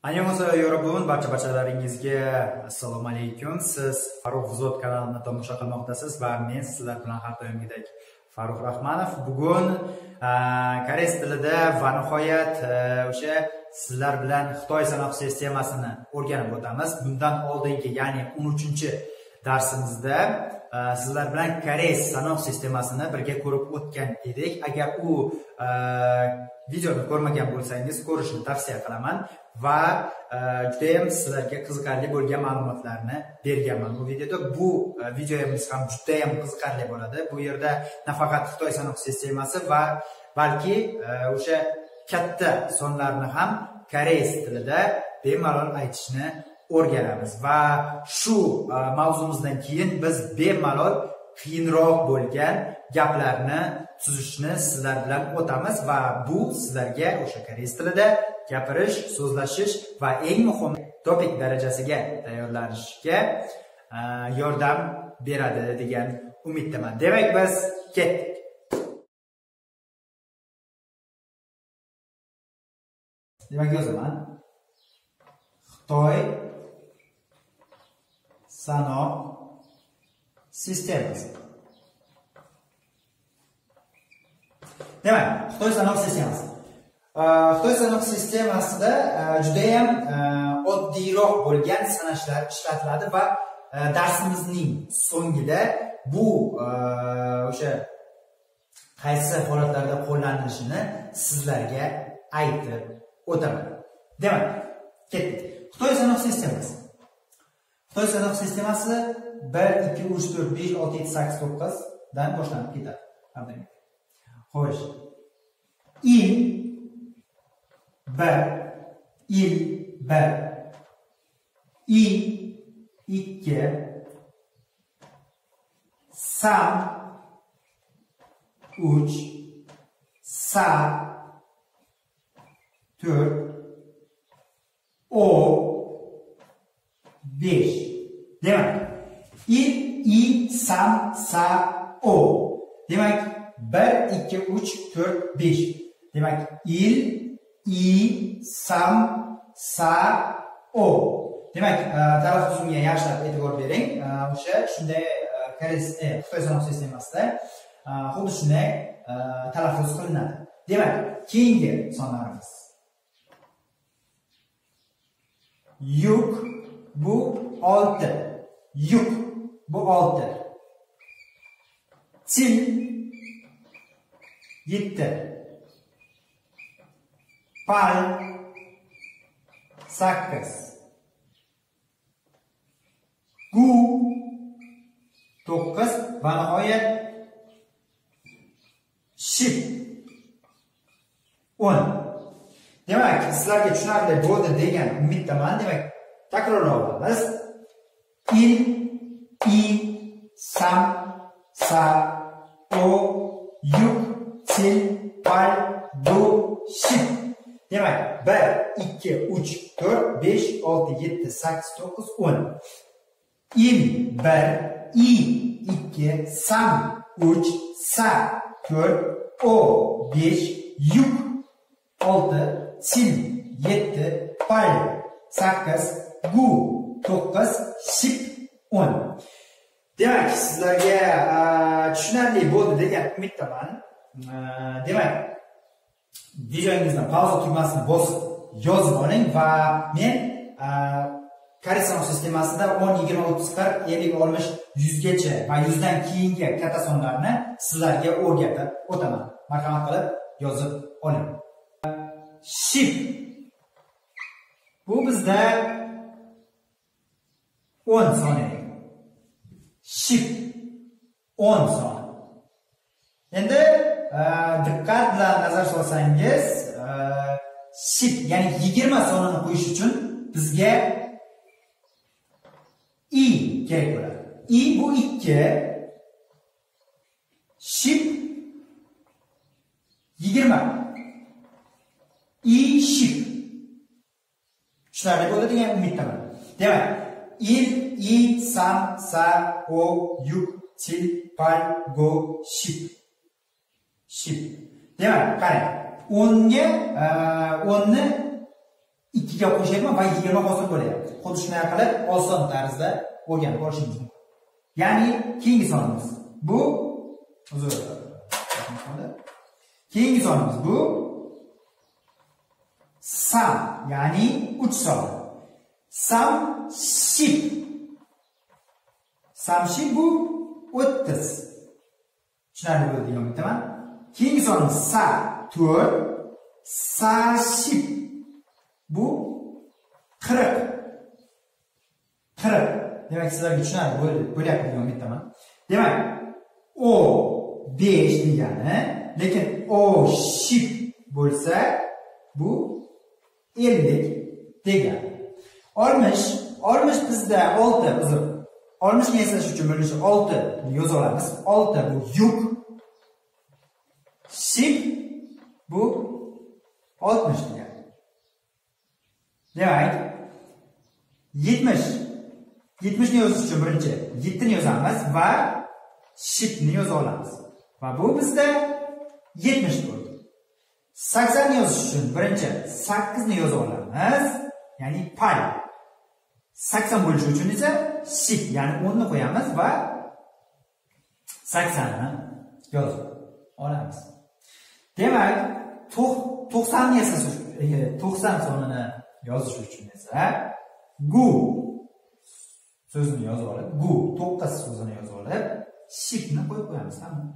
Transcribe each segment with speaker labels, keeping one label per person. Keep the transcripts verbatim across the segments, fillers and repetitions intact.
Speaker 1: Annyeonghaseyo yorobun, barcha-barchalaringizga assalomu alaykum. Siz Farruh Vzod kanalini tomosha qilmoqdasiz va men sizlar bilan har doimgidek Farruh Rahmanov. Bugun koreys tilida va nihoyat o'sha sizlar bilan Xitoy sanoq sistemasini o'rganib o'tamiz. Bundan oldingi, ya'ni o'n uchinchi darsimizda sizlar bilan koreys sanoq sistemasini birga ko'rib o'tgan edik. Agar u videoni ko'rmagan bo'lsangiz, ko'rishni tavsiya qilaman va juda ham sizlarga qiziqarli bo'lgan ma'lumotlarni berganman bu videoda. Bu videomiz ham juda ham qiziqarli bo'ladi. Bu yerda nafaqat Xitoy sanoq sistemasi va balki o'sha katta sonlarni ham koreys tilida bemalol aytishni o'rganamiz va shu mavzumizdan keyin biz bemalol qiyinroq bo'lgan gaplarni tuzishni sizlar bilan o'tamiz va bu sizlarga o'sha koreys tilida gapirish, so'zlashish va eng muhim topik darajasiga tayyorlanishga yordam beradi degan umiddaman. Demak, biz ketdik. Demak, yozaman. Xitoy sanoq sistemasi. Demak, Xitoy sanoq sistemasi. Xitoy sanoq sistemasida juda ham oddiyroq bo'lgan sanashlar ishlatiladi va darsimizning so'ngida bu o'sha qaysi holatlarda qo'llanilishini sizlarga aytib o'taman. Demak, ketdik. Xitoy sanoq sistemasi. Xitoy sanoq sistemasi bir, ikki, uch, to'rt, besh, olti, yetti, sakkiz, to'qqiz dan boshlanib ketadi. Xo'sh. Il bir, il bir, i ikki, sam uch, sa to'rt, o besh. Demak, il, i, sam, sa, o. Demak, bir, ikki, uch, to'rt, besh. Demak, il, i, sam, sa, o. Demak, talaffuzimga yaxshilab e'tibor bering. O'sha shunday koreys Xitoy sanoq sistemasida xuddi shunday talaffuz qilinadi. Demak, keyingi sonlarimiz. Yuk bu olti. Yuk bu olti. Til yetti. Pal sakkiz. Gu to'qqiz va nihoyat ship o'n. Demak, sizlarga tushunarli bo'ldi degan umiddaman. Demak, takrorlaymiz. Il, i, sam, sa, o, yuk, til, pal, gu, ship. Demak, bir, ikki, uch, to'rt, besh, olti, yetti, sakkiz, to'qqiz, o'n. Il bir, i ikki, sam uch, sa to'rt, o besh, yuk olti, til yetti, pal sakkiz, gu to'qqiz, ship o'n. Demak, sizlarga tushunarli bo'ldi degan umiddaman. Demak, videongizdan pauza tugmasini bosib yozib oling va men koreys sanoq sistemasida o'n, yigirma, o'ttiz, qirq, ellik, oltmish, yuz gacha va yuzdan keyingi katta sonlarni sizlarga o'rgatib o'taman. Marhamat qilib yozib oling. Ship bu bizda o'n son edi. Ship o'n son. Endi diqqat bilan nazar solsangiz, ship ya'ni yigirma sonini qo'yish uchun bizga i kerak bo'ladi. I bu ikki, ship yigirma. I ship. Tushunarli bo'ldi degan umiddaman. Demak, il, i, sam, sa, o, yuk, til, pal, go, ship. Ship. Demak, qarang. o'nga o'nni ikki ikkiga qo'shyapman va yigirma hosil bo'lyapti. Xuddi shunday qilib oson tarzda o'rganib olishingiz mumkin. Ya'ni keyingi sonimiz bu uzr. Keyingi sonimiz bu sam, ya'ni uch son. Sam ship. Sam ship bu o'ttiz. Tushunarli bo'ldi degan umiddaman. Keyingi sonimiz sa to'rt. Sa ship bu qirq. qirq. Demak, sizlarga tushunarli bo'lyapti degan umiddaman. Demak, o besh degani, lekin o ship bo'lsa bu ellik degani. oltmish, oltmish bizda olti, uzr. oltmish ni eslash uchun birinchi olti ni yoza olamiz. olti bu yuk. Ship bu oltmish degani. Demak, yetmish. yetmish ni yozish uchun birinchi yetti ni yozamiz va ship ni yoza olamiz. Va bu bizda yetmish bo'ldi. sakson ni yozish uchun birinchi sakkiz ni yoza olamiz, ya'ni pay. sakson bo'lishi uchun esa ship, ya'ni o'n ni qo'yamiz va sakson ni yozib olamiz. Demak, to'qson ni esa to'qson sonini yozish uchun esa gu so'zini yozib olib, gu to'qqiz so'zini yozib olib, shipni qo'yib qo'yamiz, tamom.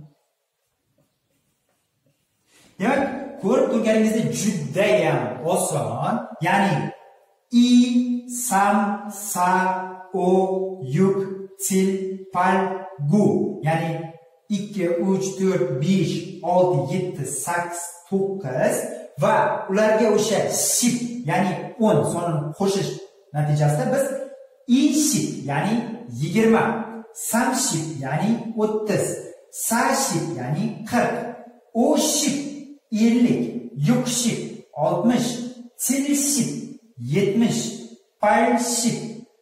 Speaker 1: Demak, ko'rib turganingizdek juda ham oson, ya'ni i, sam, sa, o, yuk, til, pal, gu, ya'ni ikki, uch, to'rt, besh, olti, yetti, sakkiz, to'qqiz va ularga o'sha ship, ya'ni o'n sonini qo'shish natijasida biz i ship, ya'ni yigirma, sam ship, ya'ni o'ttiz, sa ship, ya'ni qirq, o ship, ellik, yuk ship, oltmish, til ship, yetmish, pal ship,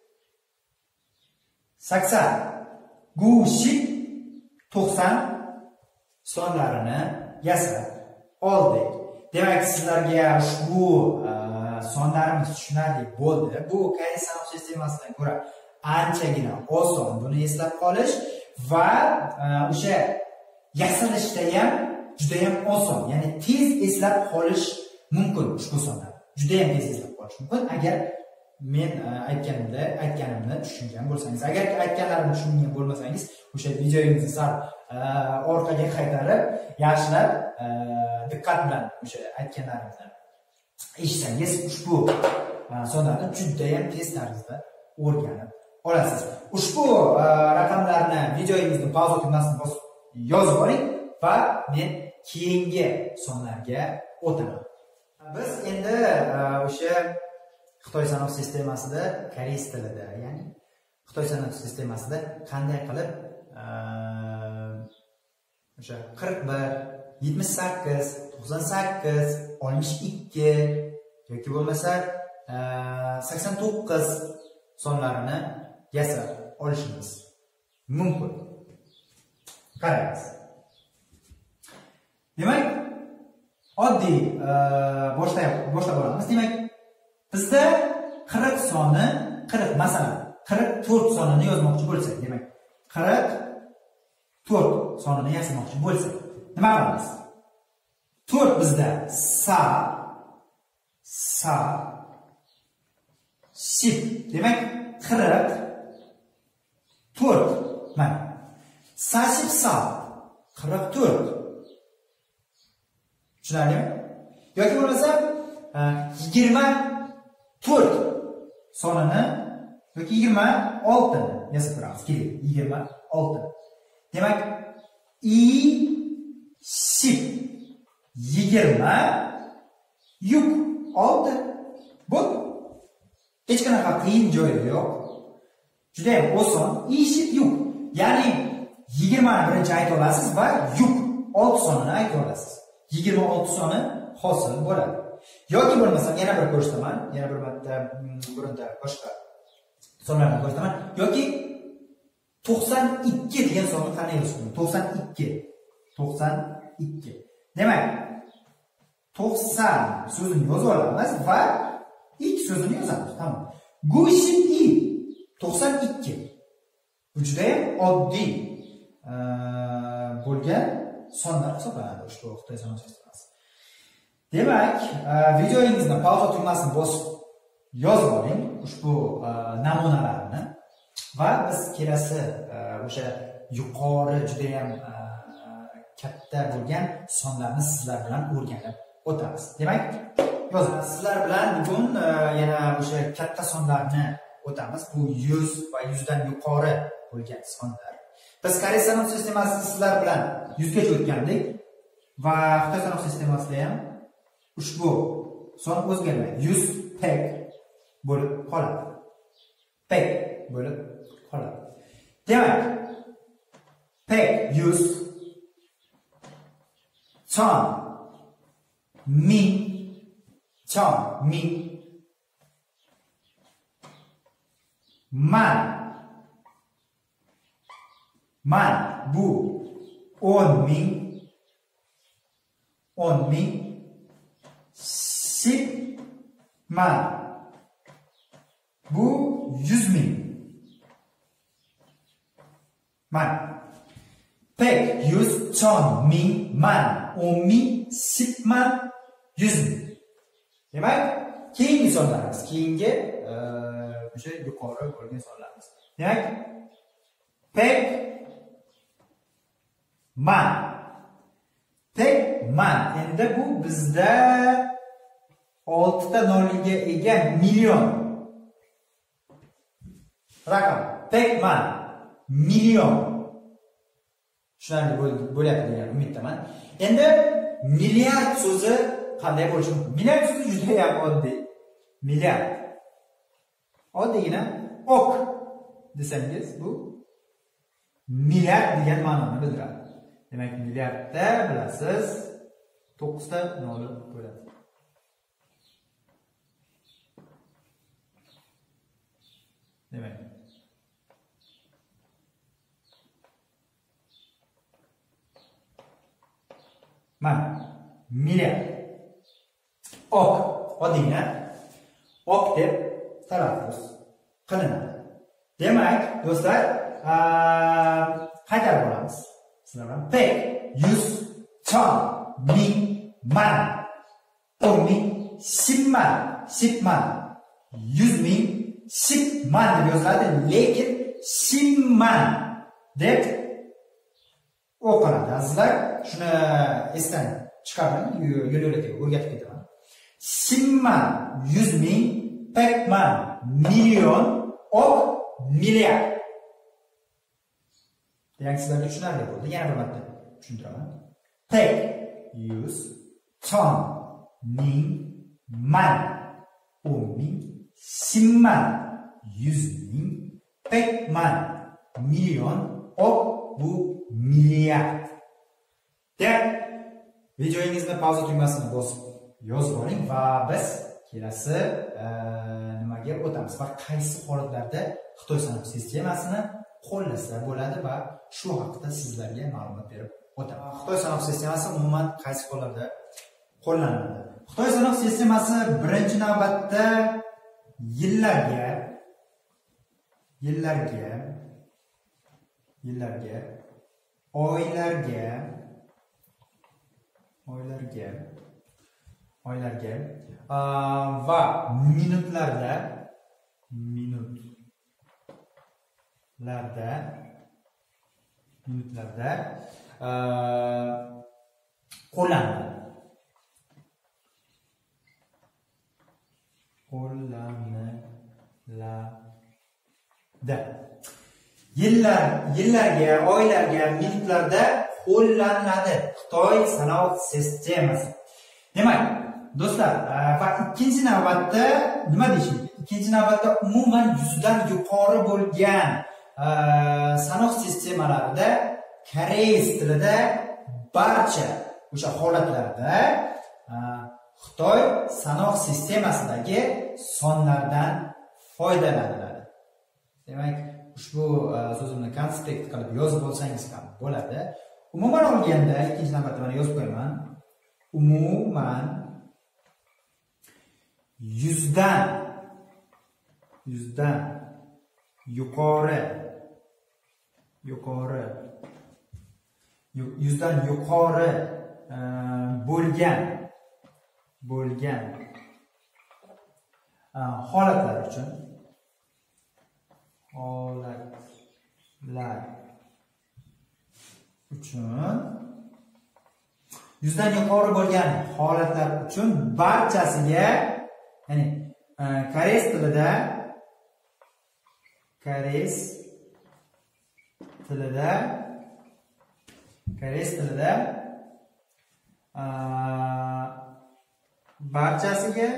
Speaker 1: sakson, gu ship, to'qson sonlarini yasab oldik. Demak, sizlarga ushbu sonlarimiz tushunarli bo'ldi. Bu Kari sanoq sistemasidan ko'ra anchagina oson buni eslab qolish va o'sha yasalishda ham juda ham oson. Ya'ni tez eslab qolish mumkin ushbu sonlar. Juda ham tez eslab qolish mumkin agar men aytganimda aytganimni tushungan bo'lsangiz. Agar aytganlarimni tushungan bo'lmasangiz, o'sha videoyingizni sal orqaga qaytarib, yaxshilab diqqat bilan o'sha aytganlarimni eshitsangiz, ushbu sonlarni juda ham tez tarzda o'rganib olasiz. Ushbu raqamlarni videoyingizni pauza tugmasini bosib yozib oling va men keyingi sonlarga o'taman. Biz endi o'sha Xitoy sanoq sistemasida, koreys tilida, ya'ni Xitoy sanoq sistemasida qanday qilib o'sha qirq bir, yetmish sakkiz, to'qson sakkiz, oltmish ikki yoki bo'lmasa sakson to'qqiz sonlarini yasab olishimiz mumkin. Qaraymiz. Demak, oddiy boshlab boshlab olamiz. Demak, bizda qirq soni, qirq masalan, qirq to'rt sonini yozmoqchi bo'lsak, demak, qirq to'rt sonini yasamoqchi bo'lsak, nima qilamiz? to'rt bizda sa, sa, ship. Demak, qirq to'rt. Mana. Sa ship sa. qirq to'rt. Tushunarlimi? Yoki bo'lmasa yigirma to'rt sonini yoki yigirma olti ni yasab ko'ramiz. Keling, yigirma olti. Demak, i ship yigirma yuk olti. Bu hech qanaqa qiyin joyi yo'q. Juda ham oson. I ship yuk. Ya'ni yigirma ni birinchi ayta olasiz va yuk olti sonini ayta olasiz. yigirma olti soni hosil bo'ladi. Yoki bo'lmasa yana bir ko'rsataman, yana bir marta burunda boshqa sonlarni ko'rsataman. Yoki to'qson ikki degan sonni qanday yozish mumkin? to'qson ikki. to'qson ikki. Demak, to'qson so'zini yozib olamiz va ikki so'zini yozamiz. Tamam. восемь и to'qson ikki. Bu juda ham oddiy bo'lgan sonlar hisoblanadi ushbu Xitoy sanoq sistemasi. Demak, videoingizni pauza tugmasini bosib yozib oling ushbu namunalarni va biz kelasi o'sha yuqori juda ham katta bo'lgan sonlarni sizlar bilan o'rganib o'tamiz. Demak, yozamiz. Sizlar bilan bugun yana o'sha katta sonlarni o'tamiz. Bu yuz va yuzdan yuqori bo'lgan sonlar. Biz Koreys sanoq sistemasini sizlar bilan yuzgacha o'tgandik va Xitoy sanoq sistemasida ham ushbu son o'zgarmaydi. yuz pek bo'lib qoladi. Pek bo'lib qoladi. Demak, pek yuz, son ming, son ming, man, man bu o'n ming, o'n ming, sip man bu yüz ming. Man. Pek yüz, son ming, man, o'n ming, sip man, yüz ming. Demak, keyingi sonlarimiz, keyingi o'sha yuqori bo'lgan sonlarimiz. Demak, pek man. Pek man. Endi bu bizda oltita nolga ega million raqam. Pek man. Million. Shunday bo'lyapti degan umiddaman. Endi milliard so'zi qanday bo'lishi mumkin? Milliard so'zi juda ham oddiy. Milliard. Oddiygina ok desangiz bu milliard degan ma'noni bildiradi. Demak, milliardda bilasiz to'qqizta nol bo'ladi. Demak, mana milliard. Ok, oddiyna ok deb talaffuz qilinadi. Demak, do'stlar, qaytarib olamiz. Sizlar bilan pek, yuz, son, ming, man, o'n ming, sip man, sip man, yuz ming, sip man deb yoziladi, lekin sip man deb o'qiladi. Azizlar, shuni esdan chiqaring, yo'l-yo'lakay o'rgatib ketaman. Sip man, yuz ming, pek man, million, ok, milliard. Demak, sizlarga tushunarli bo'ldi. Yana bir marta tushuntiraman. Pek, yuz, son, ming, man, o'n ming, sip man, yuz ming, pek man, million, ok, bu milliard. Demak, videoingizni pauza tugmasini bosib yozib oling va biz kelasi nimaga o'tamiz va qaysi holatlarda Xitoy sanoq sistemasini qo'llaslar bo'ladi va shu haqida sizlarga ma'lumot berib o'taman. Xitoy sanoq sistemasi umuman qaysi hollarda qo'llaniladi? Xitoy sanoq sistemasi birinchi navbatda yillarga yillarga yillarga oylarga oylarga oylarga va minutlarda minutlarda minutlarda qo'llaniladi. Qo'llaniladi. Yillar, yillarga, oylarga, minutlarda qo'llaniladi Xitoy sanoq sistemasi. Demak, do'stlar, va ikkinchi navbatda nima deyishim? Ikkinchi navbatda umuman yuzdan yuqori bo'lgan sanoq sistemalarida koreys tilida barcha o'sha holatlarda Xitoy sanoq sistemasidagi sonlardan foydalaniladi. Demak, ushbu so'zimni konspekt qilib yozib olsangiz ham bo'ladi. Umuman olganda, ikkinchi navbatda mana yozib qo'yaman. Umuman yuzdan yuzdan yuqori yuqori yuzdan yuqori bo'lgan bo'lgan holatlar uchun holatlar uchun yuzdan yuqori bo'lgan holatlar uchun barchasiga, ya'ni koreys tilida koreys tilida koreys tilida barchasiga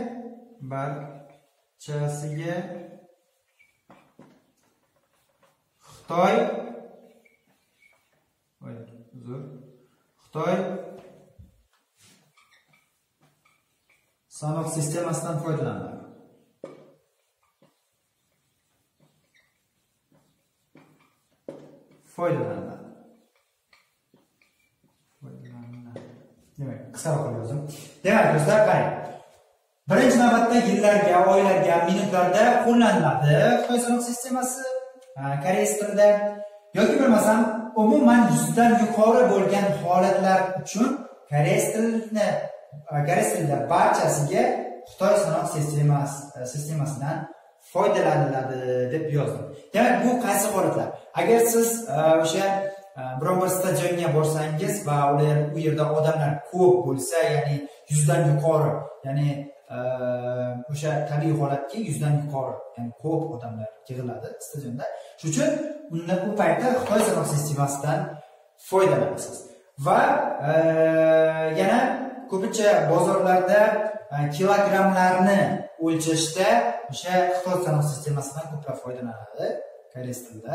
Speaker 1: barchasiga Xitoy uzr Xitoy sanoq sistemasidan foydalanadi. Foydalanadi. Foydalanadi. Demak, qisqaroq yozdim. Demak, do'stlar, qarang. Birinchi navbatda yillarga, oylarga, minutlarda qo'llaniladi Xitoy sanoq sistemasi koreys tilida, yoki bo'lmasam umuman yuzdan yuqori bo'lgan holatlar uchun koreys tilini koreys tilida barchasiga Xitoy sanoq sistemasi sistemasidan foydalaniladi deb yozdim. Demak, bu qaysi holatlar? Agar siz o'sha biror bir stadionga borsangiz va ular u yerda odamlar ko'p bo'lsa, ya'ni yuzdan yuqori, ya'ni o'sha tabiiy holatga yuzdan yuqori, ya'ni ko'p odamlar yig'iladi stadionda. Shuning uchun unda u paytda Xitoy sanoq sistemasidan foydalanasiz. Va yana ko'pincha bozorlarda kilogrammlarni o'lchashda o'sha Xitoy sanoq sistemasidan ko'plab foydalanadi koreys tilida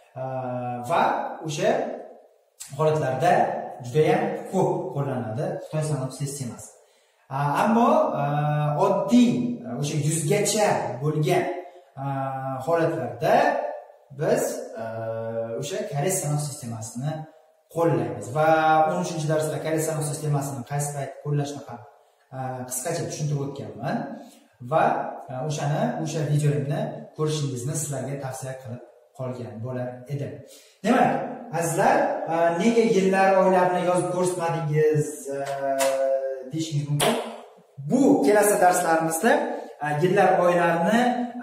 Speaker 1: va o'sha holatlarda juda ham ko'p qo'llanadi Xitoy sanoq sistemasi. Ammo oddiy o'sha yuzgacha bo'lgan holatlarda biz o'sha koreys sanoq sistemasini qo'llaymiz va o'n uchinchi darsda koreys sanoq sistemasini qaysi payt qo'llashni ham qisqacha tushuntirib o'tganman va o'shani o'sha videoimni ko'rishingizni sizlarga tavsiya qilib qolgan bo'lar edim. Demak, azizlar, nega yillar, oylarni yozib ko'rsatmadingiz deyishingiz mumkin. Bu kelasi darslarimizda yillar, oylarni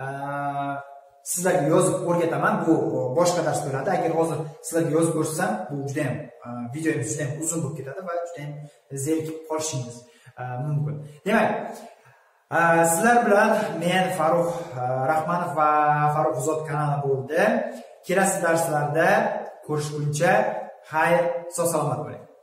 Speaker 1: sizlarga yozib o'rgataman. Bu boshqa dars bo'ladi. Agar hozir sizlarga yozib ko'rsam, bu juda ham videoim juda ham uzun bo'lib ketadi va juda ham zerikib qolishingiz mumkin. Demak, sizlar bilan men Farruh Rahmanov va Farruh G'uzot kanali bo'ldi. Kelasi darslarda ko'rishguncha xayr, sog' salomat bo'ling.